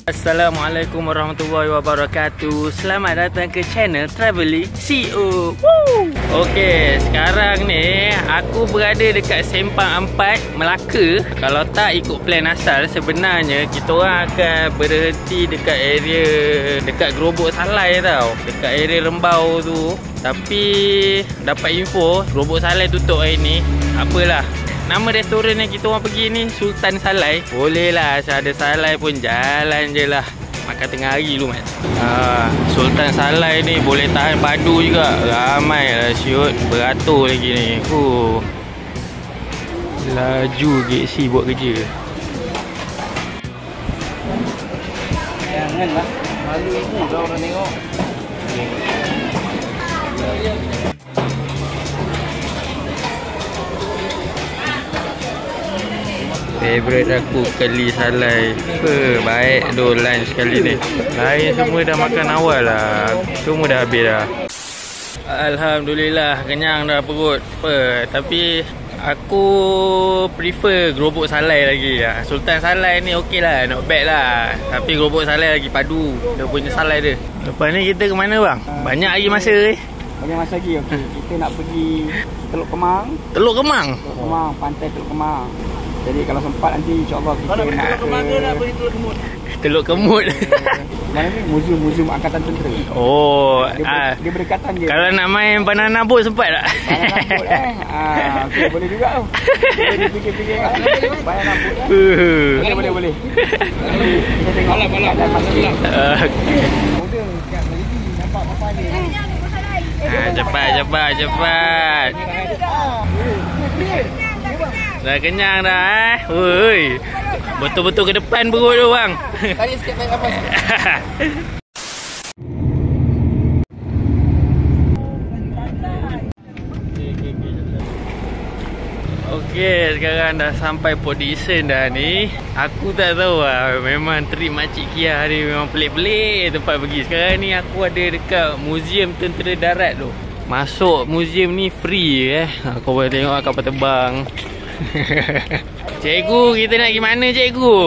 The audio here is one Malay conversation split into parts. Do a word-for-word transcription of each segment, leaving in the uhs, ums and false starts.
Assalamualaikum warahmatullahi wabarakatuh. Selamat datang ke channel Travelling C O. Woo! Okey, sekarang ni aku berada dekat Sempang Ampat, Melaka. Kalau tak ikut plan asal, sebenarnya kita orang akan berhenti dekat area dekat Gerobok Salai tau, dekat area Rembau tu. Tapi dapat info Gerobok Salai tutup hari ni. Apalah, nama restoran yang kita orang pergi ni Sultan Salai. Boleh lah, ada salai pun jalan je lah. Makan tengah hari lu mat. ha, Sultan Salai ni boleh tahan padu juga. Ramai lah syut, beratur lagi ni. uh. Laju G C buat kerja. Janganlah, malu ibu dah orang tengok. Favorite aku Keli Salai. Apa, baik do lunch kali ni. Lain semua dah makan awal lah. Semua dah habis dah. Alhamdulillah, kenyang dah perut. Apa, tapi aku prefer Gerobok Salai lagi lah. Sultan Salai ni okey lah, not bad lah. Tapi Gerobok Salai lagi padu, dia punya salai dia. Lepas ni kita ke mana bang? Banyak lagi masa eh. Banyak masa lagi. Okay. Kita nak pergi Teluk Kemang. Teluk Kemang? Teluk Kemang, pantai Teluk Kemang. Jadi kalau sempat nanti insyaAllah kita nak, nak Teluk Kemang ke nak pergi Teluk Kemut? Teluk Kemut. Mana ni? Muzium-muzium Angkatan Tentera. Oh, dia, ah, dia berdekatan je. Kalau nak main banana boat sempat tak? Banana boat eh. Ah, okay, boleh juga tu. Boleh dipikir-pikir kat banana boat eh. Boleh, boleh, boleh. Kita tengok malam-malam. Muda kat Melidi nampak apa ni. Ah, cepat, cepat, cepat. Dah kenyang dah eh. Woi. Betul-betul ke depan perut tu bang. Tarik sikit naik apa? Okey, sekarang dah sampai Port Dickson dah ni. Aku tak tahu lah, memang trip Makcik Kia ni memang pelik-pelik tempat pergi. Sekarang ni aku ada dekat Muzium Tentera Darat tu. Masuk muzium ni free eh. Kau boleh tengok kapal terbang. Cikgu, kita nak pergi mana cikgu?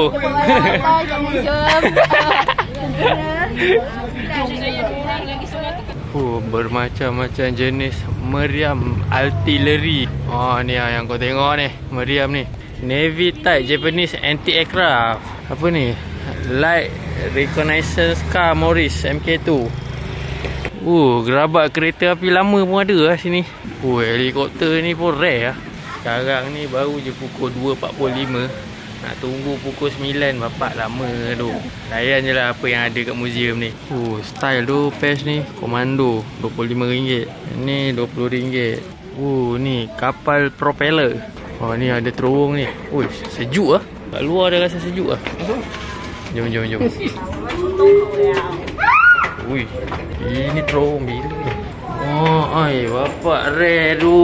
Oh, bermacam-macam jenis meriam artileri. Oh, ni lah yang kau tengok ni, meriam ni. Navy type Japanese anti-aircraft. Apa ni? Light reconnaissance car Morris M K two. Oh, gerabak kereta api lama pun ada lah sini. Oh, helikopter ni pun rare lah. Sekarang ni baru je pukul dua empat puluh lima. Nak tunggu pukul sembilan bapak lama tu. Layan je lah apa yang ada kat muzium ni. Oh, style tu pes ni komando dua puluh lima ringgit. Ni dua puluh ringgit. Oh, ni kapal propeller. Oh, ni ada terowong ni. Oh, sejuk ah. Kat luar dah rasa sejuk ah. Jom jom jom. Ui, ini terowong bila ni? Oh, ai bapak rare tu.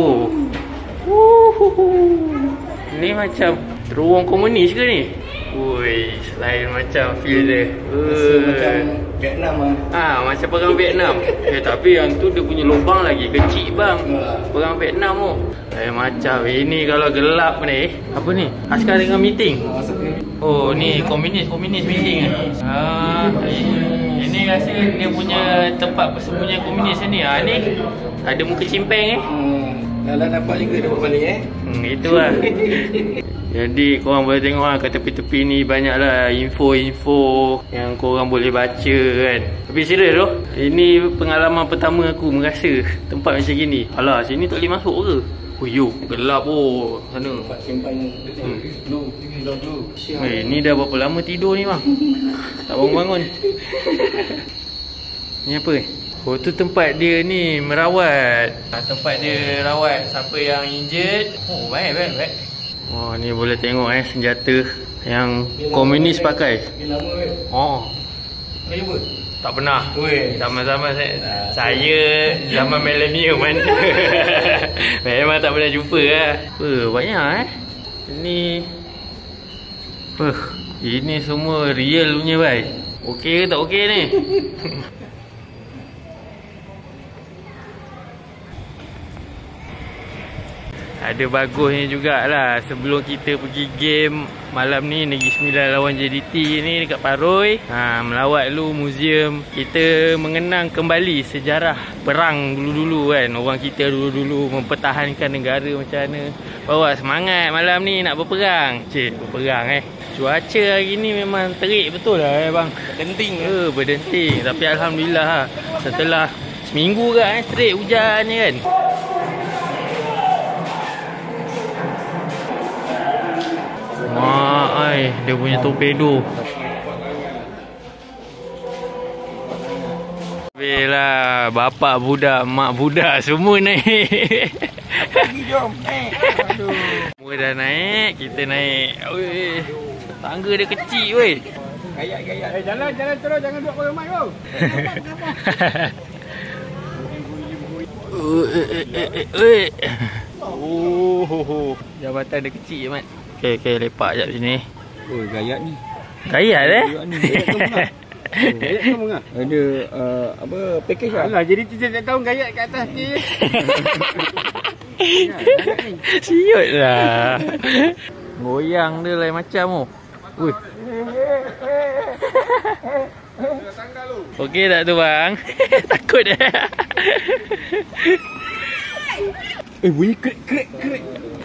Uhuhu. Ni macam terowong komunis ke ni? Ui, lain macam feel dia. Uh. Macam Vietnam lah. Ah, macam perang Vietnam. Eh, tapi yang tu dia punya lubang lagi kecil bang. Perang Vietnam tu. Lain macam. Ini kalau gelap ni. Apa ni? Askar dengan meeting. Oh, ni komunis-komunis meeting. Ah, ini, ini rasa dia punya tempat persembunyian komunis ni. Ah, ni ada muka cimpeng eh. Kalau dapat juga dapat balik eh. Hmm, itulah. Jadi korang boleh tengok lah kat tepi-tepi ni banyaklah info-info yang korang boleh baca kan. Tapi serius tu, ini pengalaman pertama aku merasa tempat macam gini. Alah, sini tak boleh masuk ke? Oh yo, gelap oh sana. Tempat simpan hmm. Blue, blue. Eh, ni dah berapa lama tidur ni bang? Tak bangun-bangun. Ni apa eh? Oh, tu tempat dia ni merawat. Tempat dia rawat siapa yang injured. Oh, baik, baik, baik. Oh, ni boleh tengok eh senjata yang komunis pakai. Oh. Pernah jumpa? Tak pernah. Sama-sama saya. Saya zaman millennium kan. Memang tak pernah jumpa lah. Oh, banyak eh. Ini uh, ini semua real punya baik. Okey ke tak okey ni? Ada bagusnya jugalah sebelum kita pergi game Malam ni Negeri Sembilan lawan J D T ni dekat Paroi. Ha, melawat dulu muzium. Kita mengenang kembali sejarah perang dulu-dulu kan. Orang kita dulu-dulu mempertahankan negara macam mana. Bawa semangat malam ni nak berperang. Cik, berperang eh. Cuaca hari ni memang terik betul lah eh bang. Berdenting eh. Berdenting. Tapi Alhamdulillah lah. Setelah seminggu kan eh, straight hujan je kan. Mak ai, dia punya torpedo. Bila bapak budak, mak budak semua naik. Pergi jom. Naik. Aduh. Semua dah naik, kita naik. Oi. Tangga dia kecil weh. Gayat-gayat. Eh jalan jalan terus, jangan duduk pada mic kau. Oi. Oh, jabatan dia kecil je mat. Okey okey lepak jap sini. Oh gayat ni. Gayat eh? Gayat ni. Gayat kamu ngah. Ada uh, apa package lah. Alah jadi tiga tahun gayat kat atas ni. Siut lah. Goyang dia lain macam oh. Ui. Okey tak tu bang? Takut dah. Eh bunyi krek krek krek.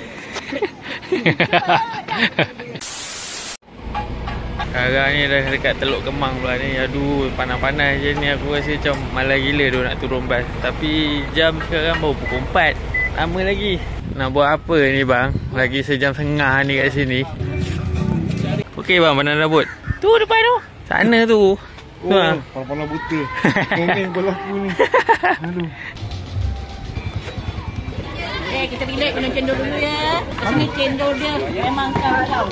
Sekarang ni dah dekat Teluk Kemang pula ni. Aduh panas-panas je ni. Aku rasa macam malas gila tu nak turun bas. Tapi jam sekarang baru pukul empat. Lama lagi. Nak buat apa ni bang? Lagi sejam setengah ni kat sini. Okey bang, mana dah buat? Tu depan tu. Sana tu. Oh, pala-pala buta. Komen berlaku ni. Aduh. Eh, kita relax kena cendol dulu ya. Sini cendol dia memang kau-kau.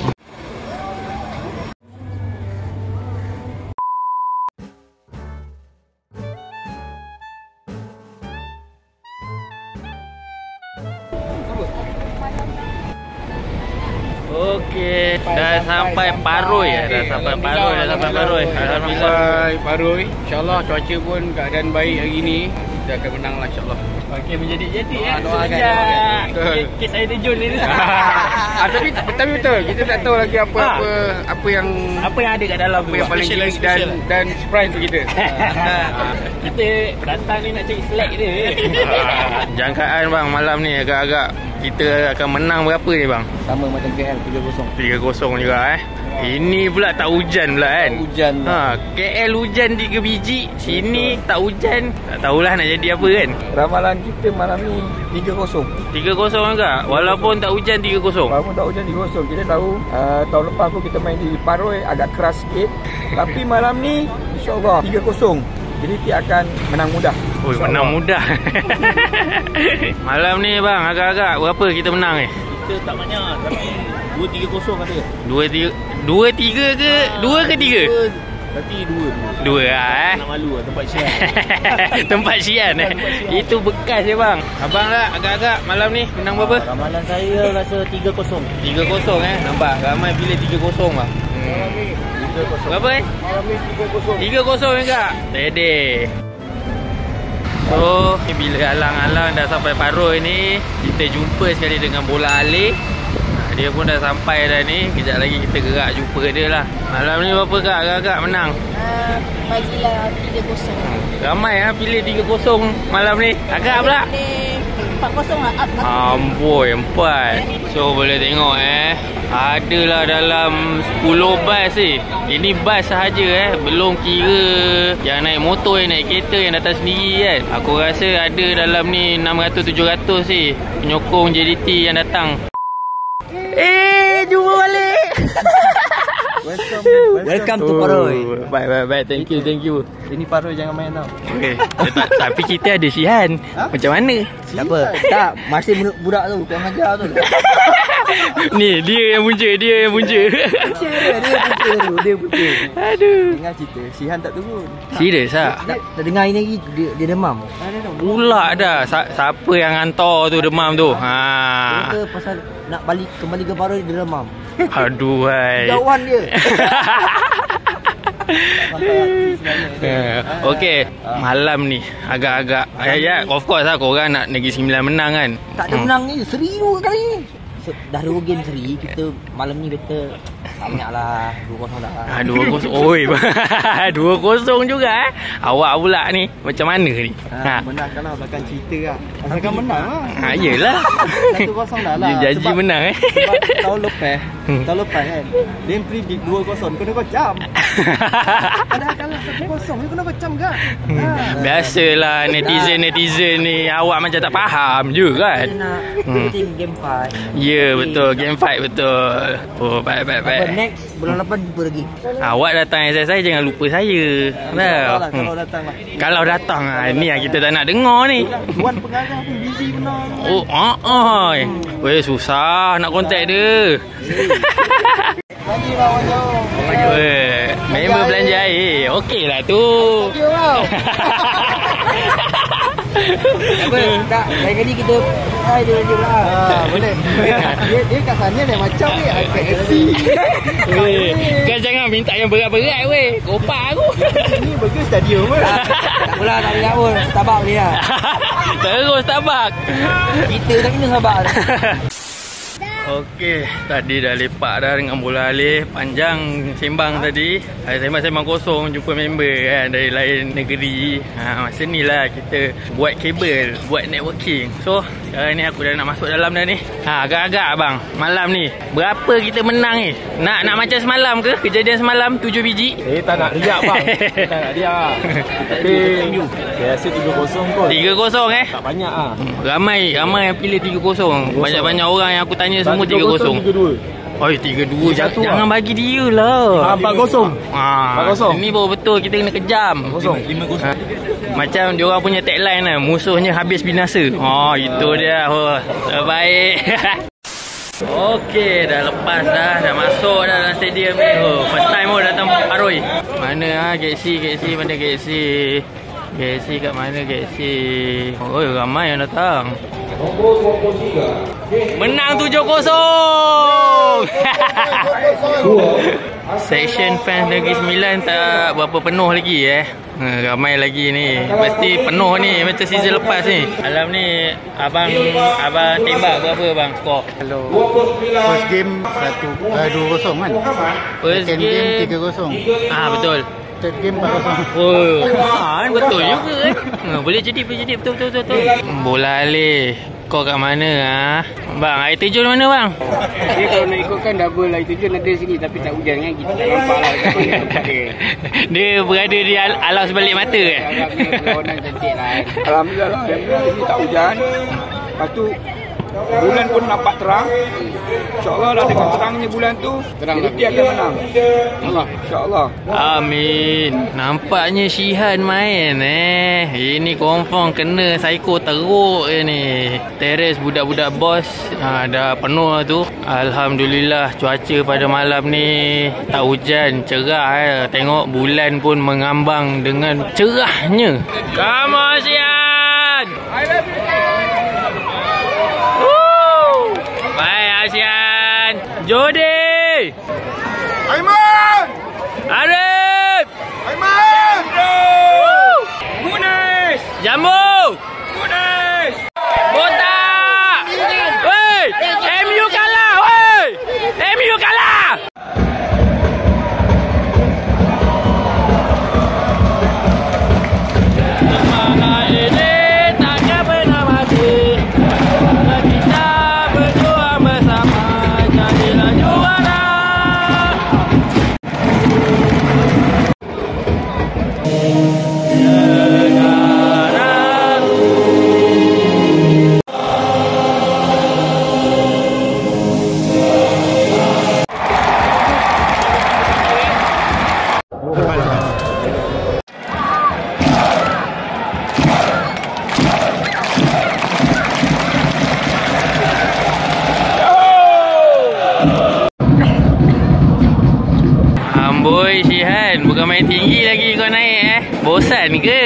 Okey, dah sampai Paroi ya. Dah sampai Paroi, dah sampai Paroi. Alhamdulillah. Sampai Paroi. InsyaAllah cuaca pun keadaan baik hari ni. Kita akan menang lah insyaAllah. Okey, menjadi-jadi Doa, eh. doakan, Sejak doakan. kes saya Jun ni. ah, tapi tapi betul. Kita tak tahu lagi apa apa apa yang Apa yang ada kat dalam apa tu? yang paling Special unik dan dan surprise untuk kita. Kita datang ni nak cari select dia. Jangkaan bang malam ni agak-agak kita akan menang berapa ni bang? Sama macam K L tiga kosong. tiga kosong juga eh. Ini pula tak hujan pula kan? Tak hujan. Ha, K L hujan tiga biji, sini tak hujan. Tak tahulah nak jadi apa kan? Ramalan kita malam ni tiga kosong. tiga kosong juga. Walaupun tak hujan tiga kosong. Walaupun tak hujan tiga kosong. Kita tahu uh, tahun lepas pun kita main di Paroi agak keras sikit. Tapi malam ni insya-Allah tiga kosong. Jadi kita akan menang mudah. Oi, menang mudah. Malam ni bang agak-agak berapa kita menang ni? Kita tak banyak tapi dua tiga kosong ada. dua tiga dua tiga ke? dua ke tiga? Tapi dua dua lah eh. nak malu lah tempat siap. Tempat sian eh. Itu bekas je bang. Abang lah agak-agak malam ni menang berapa? Ramalan saya rasa tiga kosong. tiga kosong eh. Nampak ramai pilih tiga kosong bang. Hmm. tiga kosong. Berapa eh? Malam ni tiga kosong. tiga kosong juga. Steady. So, bila alang-alang dah sampai Paroi ni, kita jumpa sekali dengan bola alik. Dia pun dah sampai dah ni. Kejap lagi kita gerak jumpa dia lah. Malam ni berapa kak? Agak-agak menang? Uh, bagilah tiga kosong. Ramai lah pilih tiga kosong malam ni. Agak pula? empat kosong lah. Up, up. Amboi, empat. So boleh tengok eh. Adalah dalam sepuluh bas ni. Ini bas sahaja eh. Belum kira yang naik motor, yang naik kereta, yang datang sendiri kan. Aku rasa ada dalam ni enam ratus tujuh ratus ni penyokong J D T yang datang. Eh, jumpa balik. Welcome. Welcome to Paroi. Bye bye bye. Thank you, thank you. Ini Paroi jangan main tau. Okay. Tapi kita ada Sihan. Macam mana? Tak apa. Tak, masih budak tu kau ajar tu. Ni dia yang punca, dia yang punca. Dia punca tu, dia punca. Aduh. Dengar cerita Sihan tak turun. Serius ah? Tak, tak dengar ini lagi dia, dia demam. Pula dah. Sa siapa yang hantar tu demam tu? Ha. Dia pasal nak balik kembali ke Paroi dia demam. Aduh hai. Jauhan dia. Okey, malam ni agak-agak ya, ya, of course lah korang nak Negeri Sembilan menang kan. Tak ada menang ni, seri dua kali. Dah dua game seri, kita malam ni better Tak banyak lah. dua kosong dah. Ah, dua kosong. Oi. dua kosong juga eh. Awak pula ni. Macam mana ni? Ha, ha. Menang kalau belakang cerita lah. Asalkan menang lah. Ha, yelah. satu kosong dah lah. Dia janji sebab, menang eh. Sebab tahun lepas. tahun lepas kan. Dia predict dua kosong. Kena kocam. Padahal kalau satu kosong dia kena kocam kan? Ha. Biasalah netizen-netizen ni. Awak macam tak faham je kan? Dia nak Hmm. team game fight. Ya yeah, betul. Game fight betul. Oh baik baik baik. Apa next bulan depan jumpa lagi. Awak datang S S I jangan lupa saya. Nah. Lah, kalau datang lah. Kalau datang ah ni yang kita tak nak dengar ni. Tuan pengarah pun busy benar. Oh ah ah. Weh susah nak kontak dia. Lagi lah wajah. Weh, member belanja air. Okeylah tu. Thank you wow. Apa? Tak, lain kali kita hai dia dia lah. Ha, boleh. Dia dia kat sana dia macam ni iPad S C. Weh, kau jangan minta yang berat-berat weh. Kopak aku. Ini burger stadium pun. Tak apalah, tak boleh pun. Starbucks boleh lah. Terus Starbucks. Kita tak kena Starbucks. Okey, tadi dah lepak dah dengan bola alih. Panjang sembang tadi. Sembang-sembang kosong jumpa member kan dari lain negeri. Ha, masa ni lah kita buat kabel, buat networking. So, sekarang ni aku dah nak masuk dalam dah ni. Ha, agak-agak abang, malam ni berapa kita menang ni? Nak nak macam semalam ke? Kejadian semalam tujuh biji? Eh tak nak riak bang. Tak nak riak. Tapi biasa tiga kosong kot. tiga kosong eh? Tak banyak ah. Ramai, ramai yang pilih tiga kosong. Banyak-banyak orang yang aku tanya semua tiga kosong. tiga dua. Oh, tiga dua. Jangan, Satu jangan lah. bagi dia lah. Ah, empat kosong. Ah, empat kosong. Ini baru betul kita kena kejam. Kosong. lima kosong. Macam dia orang punya tagline lah, musuhnya habis binasa. Oh, itu dia. Oh, terbaik. Okey, dah lepas dah. Dah masuk dah dalam stadium ni. Oh, first time oh datang Paroi. Mana ah Galaxy, Galaxy mana Galaxy? Galaxy kat mana Galaxy? Oh, ramai yang datang. Menang tujuh kosong. Section fans Negeri Sembilan tak berapa penuh lagi eh. Ha, ramai lagi ni. Mesti penuh ni macam season lepas ni. Malam ni abang abang tembak berapa bang skor? Kalau first game satu uh, dua kosong kan. First Second game, game tiga kosong. Ah betul. Third game empat kosong. Oh, ah, betul juga eh. Ha, boleh jadi boleh jadi betul betul betul. betul. Bola alih. Kau kat mana ah? Bang, air terjun mana bang? Dia kalau nak ikutkan double air terjun ada sini tapi tak hujan kan kita tak nampak lah kat mana tempat dia. Dia berada di al alam sebalik mata eh. Agaknya perlawanan cantik lah. Alhamdulillah lah. Alhamdulillah ini tak hujan. Lepas tu bulan pun nampak terang. InsyaAllah lah dengan terangnya bulan tu Unity akan menang. Allah, InsyaAllah. Amin. Nampaknya Shihan main eh. Ini confirm kena psycho teruk je ni. Teres budak-budak bos ha, dah penuh tu. Alhamdulillah cuaca pada malam ni tak hujan, cerah eh. Tengok bulan pun mengambang dengan cerahnya. Come on Shihan. Woo! Bye Asian. Jody. Aiman! Arif. Aiman! Munis! Jambu. Munis! Botak. Woi, M U kalah, woi. M U kalah. Semangat ini takkan pernah mati. Kita berjuang bersama, jadilah juara. Amboi Shihan, bukan main tinggi lagi kau naik eh. Bosan ke?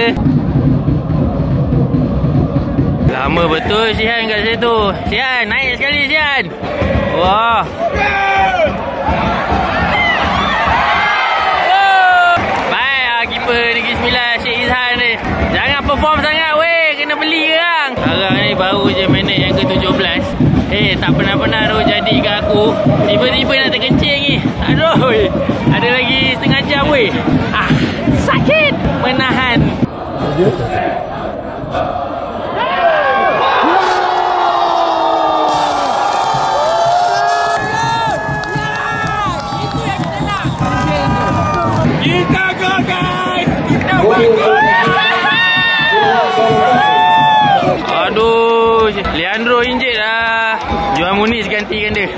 Lama betul Shihan kat situ. Shihan, naik sekali Shihan. Wah. Oh. Baik ah keeper Negeri Sembilan Syed Izhan ni. Jangan perform sangat weh, kena beli orang. Sekarang ni baru je minit yang ke tujuh belas. Eh, tak pernah-pernah tu jadi kat aku. Tiba-tiba nak terkencing ni. Aduh, ada lagi setengah jam weh. Ah, sakit menahan. Kita go guys. Kita bagus. Aduh, Leandro injet lah. Johan Muniz gantikan dia.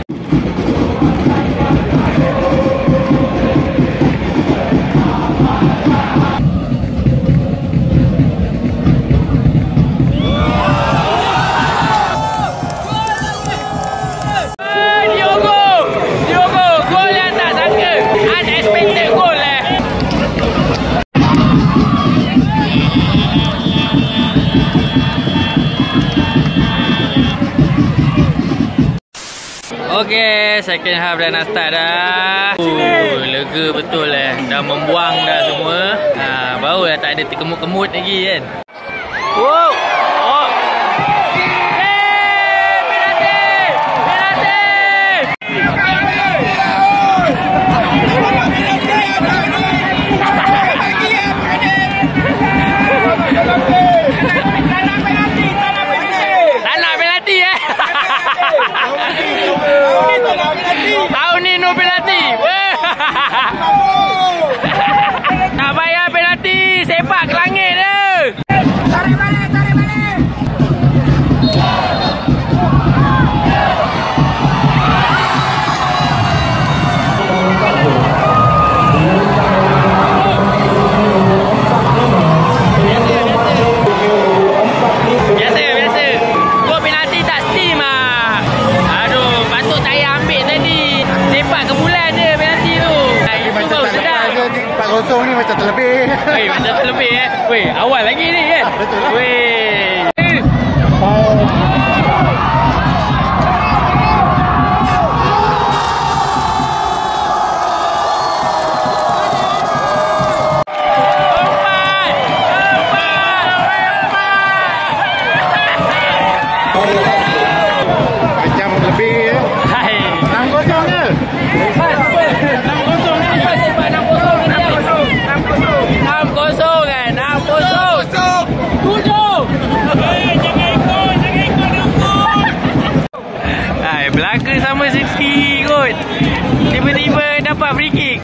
Okey, second half dah nak start dah. Oh, lega betul eh. Dah membuang dah semua. Ha, baru dah tak ada terkemut-kemut lagi kan. Wow. Oh. Hey, penalti. Penalti. Tak nak penalti eh. Tahun ni no penalti. Tak payah penalti, sepak ke langit dia. Tarik balik, tarik balik. Biasa, biasa. Gol penalti tak steam ah. Aduh, patut saya ambil tadi. Sepak ke bulan dia penalti tu. Itu baru sedap. empat kosong ni macam terlebih. Weh, macam terlebih eh. Weh, awal lagi ni kan. Betul lah. Weh. Macam lebih ya. Hai. enam kosong ke? enam kosong kan? enam kosong. tujuh. Hai, belaka sama City kot. Tiba-tiba dapat free kick.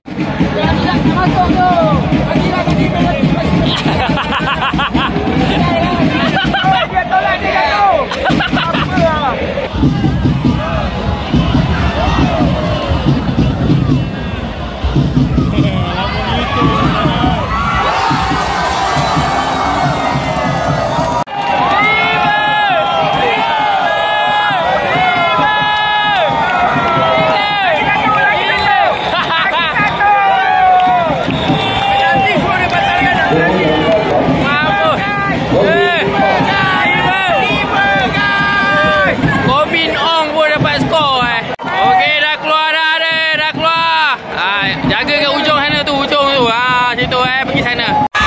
Kobin Ong pun dapat skor eh. Okey, dah keluar dah ada, dah keluar. Ha, jaga kat ujung sana tu, ujung tu. Ha, situ eh, pergi sana.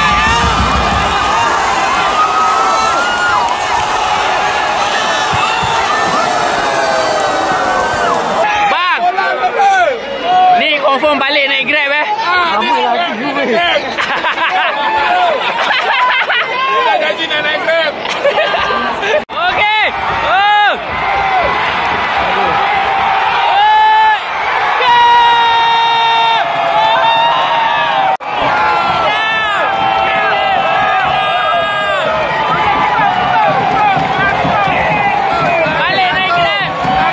Bang. Ni confirm balik naik Grab eh. Apa lagi gue? Dah gaji nak naik Grab. Okey. Oh. Balik naik Grab.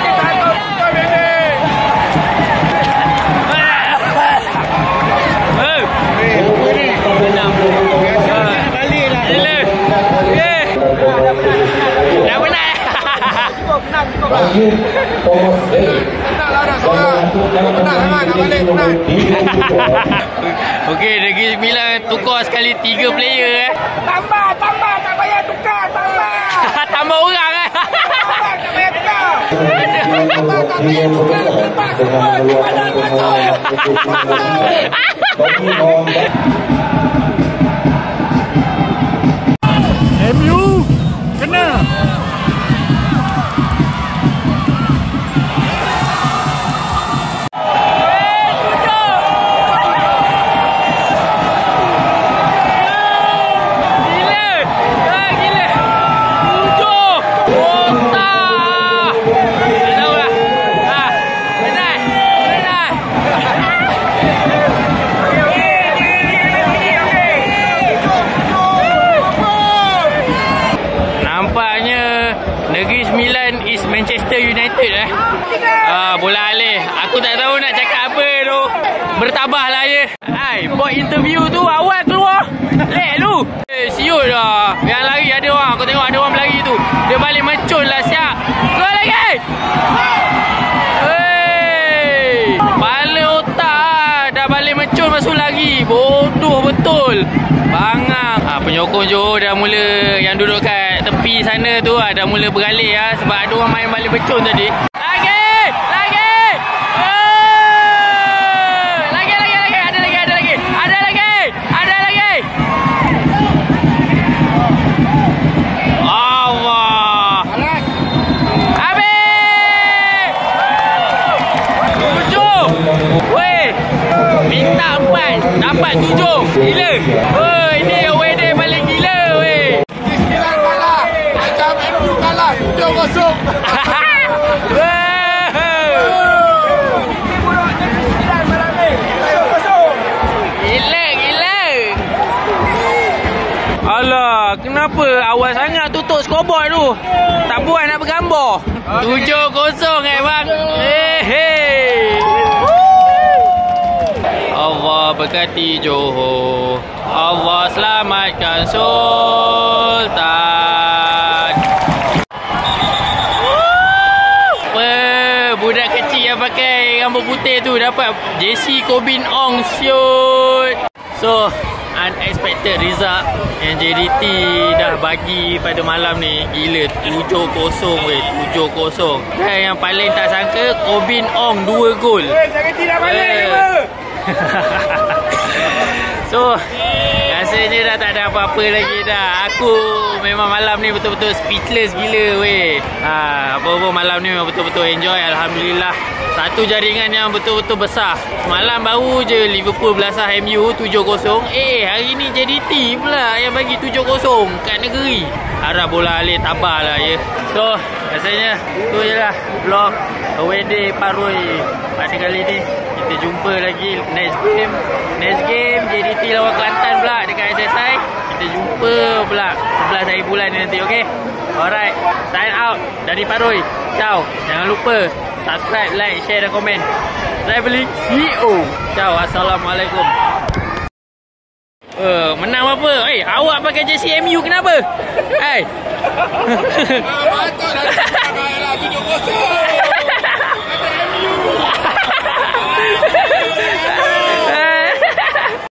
Dah penat. Okey, Negeri Sembilan tukar sekali tiga player eh. Tambah, tambah, tak payah tukar, tambah. Tambah orang eh. Tambah, tak payah tukar. Tambah, tak payah tukar. Lepas semua, simpanan masuk. M U kena. is Manchester United eh. Ah, bola alih. Aku tak tahu nak cakap apa tu. Bertabahlah je. Hai, buat interview tu awal keluar. Lek lu. Eh, siut dah. Yang lari ada orang. Aku tengok ada orang berlari tu. Dia balik mencun lah siap. Keluar lagi. Hei. Kepala otak dah balik mencun masuk lagi. Bodoh betul. Bangang. Ha, penyokong Johor dah mula, yang duduk kat tepi sana tu ha, dah mula beralih ha, sebab ada orang main balik becun tadi. Lagi! Lagi! Oh! Lagi, lagi, lagi. Ada lagi, ada lagi. Ada lagi! Ada lagi! Allah! Habis! Tujuh! Weh! Minta empat, dapat tujuh. Gila! Oh, ini away day paling gila weh. Sembilan kalah. Macam M U kalah tujuh kosong. Gila, gila. Alah, kenapa awal sangat tutup scoreboard tu? Tak buat nak bergambar. tujuh kosong eh bang. Hei, hei. Allah berkati Johor. Allah selamatkan Sultan. Wah, budak kecil yang pakai rambut putih tu dapat jersey Kobin Ong siut. So, unexpected result yang J D T dah bagi pada malam ni. Gila, tujuh kosong weh, tujuh kosong. Dan yang paling tak sangka Kobin Ong dua gol. Eh, jangan tidak balik lima. So, rasanya dah tak ada apa-apa lagi dah. Aku memang malam ni betul-betul speechless gila weh. Ha, apa-apa malam ni memang betul-betul enjoy. Alhamdulillah. Satu jaringan yang betul-betul besar. Malam baru je Liverpool belasah M U tujuh kosong. Eh, hari ni J D T pula yang bagi tujuh kosong kat negeri. Harap bola alih tabah lah ya. So, rasanya tu je lah vlog away day Paroi pada kali ni. Kita jumpa lagi next game. Next game J D T lawan Kelantan pula dekat S S I. Kita jumpa pula sebelas hari bulan ni nanti, okey? Alright, sign out dari Paroi. Ciao. Jangan lupa subscribe, like, share dan komen. Travelling C E O. Ciao. Assalamualaikum. Uh, menang apa? Eh, hey, awak pakai jersey M U kenapa? Hai. Patut dah tujuh kosong.